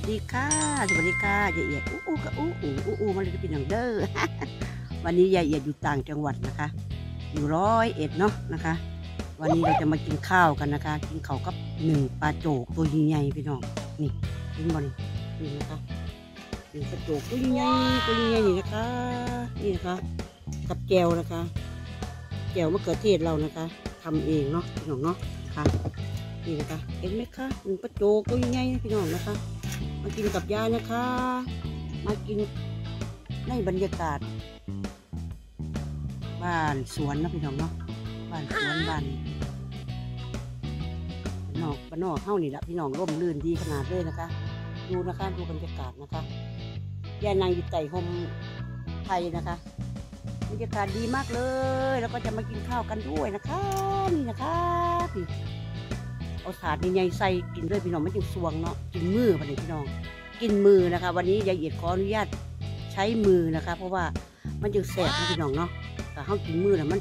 ดีค่ะสวัสดีค่ะยายเอียดอู้ก็อู้มาเลยเป็นอย่างเด้อ วันนี้ยายเอียดอยู่ต่างจังหวัดนะคะอยู่101เนาะนะคะวันนี้เราจะมากินข้าวกันนะคะกินข้าวกับหนึ่งปลาโจกตัวใหญ่ๆพี่น้องนี่กินบ่นี่นะคะหนึ่งปลาโจกตัวใหญ่นี่นะคะนี่นะคะกับแก้วนะคะแก้วมะเขือเทศเรานะคะทำเองเนาะพี่น้องเนาะค่ะนี่นะคะเห็นไหมคะหนึ่งปลาโจกตัวใหญ่ๆพี่น้องนะคะมากินกับยายนะคะมากินในบรรยากาศบ้านสวนนะพี่น้องเนาะบ้านสวนบ้านนอกเฮ้านี่แหละพี่น้องร่มรื่นดีขนาดเลยนะคะดูนะคะดูบรรยากาศนะคะยายนางอยู่ใต้ห่มไทยนะคะบรรยากาศดีมากเลยแล้วก็จะมากินข้าวกันด้วยนะคะนี่นะคะพี่เอาถาดใหญ่ๆใส่กินด้วยพี่น้องไม่จึงสวงเนาะกินมือพี่น้องกินมือนะคะวันนี้ยายเอียดขออนุญาตใช้มือนะคะเพราะว่ามันจึงแสบนะพี่น้องเนาะแต่เขากินมือแล้วมัน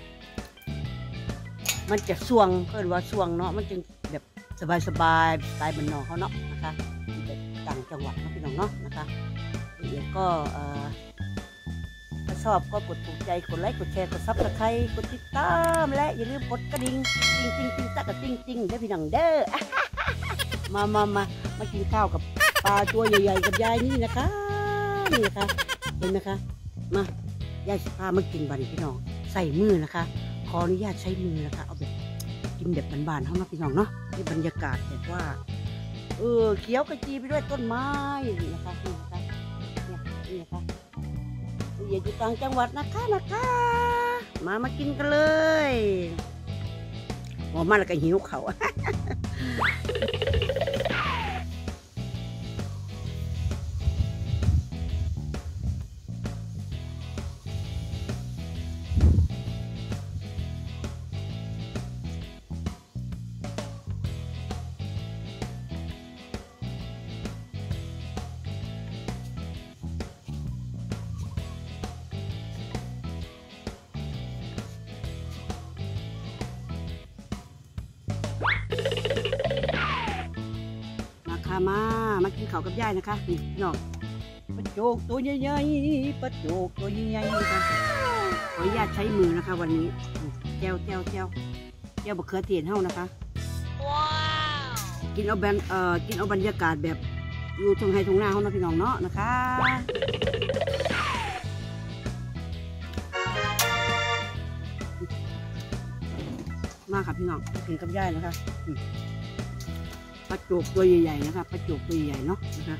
จะสวงเพื่อนว่าสวงเนาะมันจึงแบบสบายสไตล์บ้านนอกเขาเนาะนะคะต่างจังหวัดนะพี่น้องเนาะนะคะยายเอียดก็ถ้าชอบก็กดถูกใจกดไลค์กดแชร์กดซับสไครต์กดติดตามและอย่าลืมกดกระดิ่งติ้งตักกระติ้งได้พี่น้องเด้อ มากินข้าวกับปลาตัวใหญ่ๆกับยายนี่นะคะนี่นะคะเห็นไหมคะมายายพามากินบันพี่น้องใส่มือนะคะขออนุญาตใช้มือนะคะเอาแบบกินแบบบานๆเขานะพี่น้องเนาะในบรรยากาศแบบว่าเขียวกระจีไปด้วยต้นไม้นี่นะคะนี่นะคะนี่นะคะอย่าอยู่ต่างจังหวัดนะคะมากินกันเลยหอมมากแล้วก็หิวเขามากินข้าวกับยายนะคะนี่น้องปลาโจกตัวใหญ่ๆปลาโจกตัวใหญ่ๆนะคะขออนุญาตใช้มือนะคะวันนี้แจ่วมะเขือเทศเท่านะคะว้าวกินเอาบรรยากาศแบบอยู่ตรงไฮตรงหน้าเขานะพี่น้องเนาะนะคะมาค่ะพี่น้องกินกับยายนะคะปลาโจกตัวใหญ่ๆนะคะปลาโจกตัวใหญ่เนาะนะคะ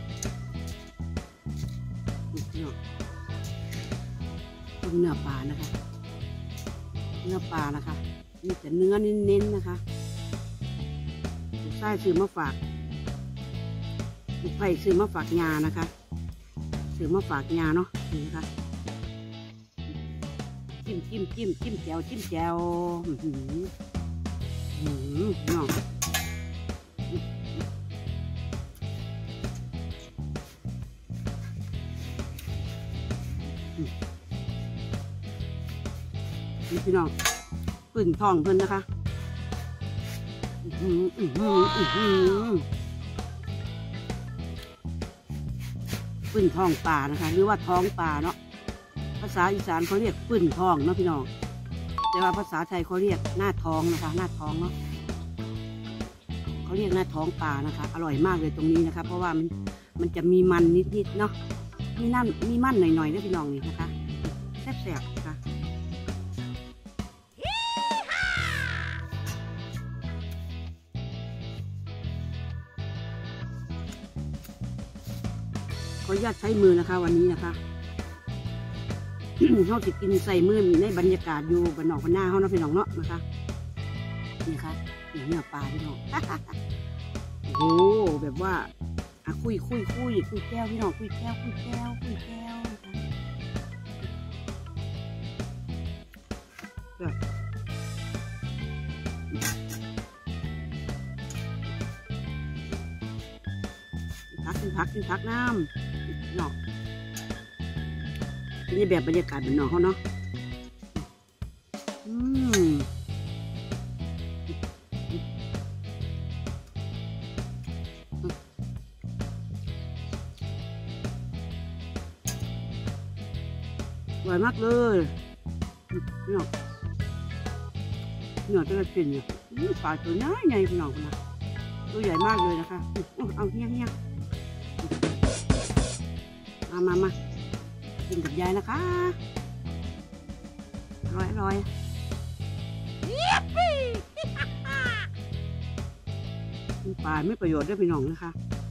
ต้มเนื้อปลานะคะเนื้อปลานะคะมีแต่เนื้อเน้นๆนะคะไส้ซื้อมาฝากไผ่ซื้อมาฝากยานะคะซื้อมาฝากยาเนาะนี่นะคะจิ้มแจ่วเนาะนี่พี่น้องปืนทองเพิ่นนะคะปืนทองป่านะคะหรือว่าท้องป่าเนาะภาษาอีสานเขาเรียกปืนทองเนาะพี่น้องแต่ว่าภาษาไทยเขาเรียกหน้าท้องนะคะหน้าท้องเนาะเขาเรียกหน้าท้องป่านะคะอร่อยมากเลยตรงนี้นะคะเพราะว่ามันจะมีมันนิดๆเนาะมีมันหน่อยๆนะพี่น้องนี่นะคะแซ่บๆนะคะขออนุญาตใช้มือนะคะวันนี้นะคะ เขาจะกินใส่มือในบรรยากาศอยู่บนนอกบนหน้าเขาเนาะพี่น้องเนาะนะคะนี่ค่ะเนื้อปลาพี่น้อง โอ้โหแบบว่าคุยแก้วพี่น้องคุยแก้วนะคะกินผักน้ำเนาะนี่แบบบรรยากาศเป็นนอกเขาเนาะอร่อยมากเลยนี่เนื้อจะได้เป็นเนี่ยปลาตัวน้อยใหญ่พี่น้องนะตัวใหญ่มากเลยนะคะเอาเงี้ยมากินกับยายนะคะอร่อยปลาไม่ประโยชน์ด้วยพี่น้องนะคะ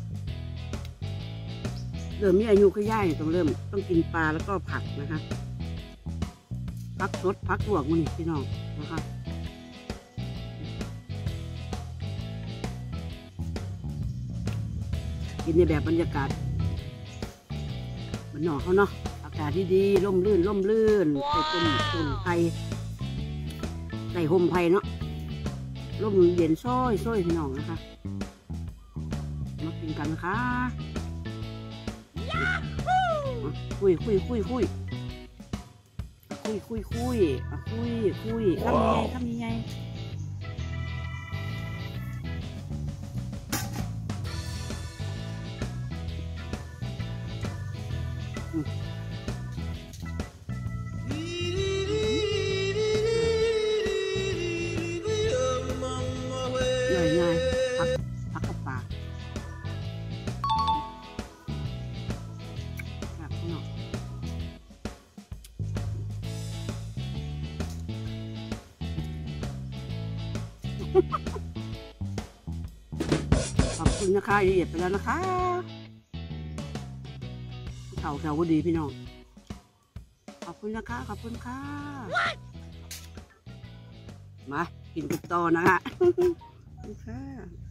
เริ่มมีอายุก็ย่ายต้องกินปลาแล้วก็ผักนะคะผักสดผักลวกมันพี่น้องนะคะกินในแบบบรรยากาศมันหนอเขาเนาะอากาศดีๆร่มรื่นใส่ต้นไผ่ใส่ห่มไผ่เนาะร่มเย็นซ้อยพี่น้องนะคะมากินกันนะคะคุยคำใหญ่ง่ายผักกับปลาแบบนี้เนาะขอบคุณนะคะละเอียดไปแล้วนะคะแถวก็ดีพี่น้องขอบคุณนะคะขอบคุณค่ะมากินกันต่อนะคะค่ะ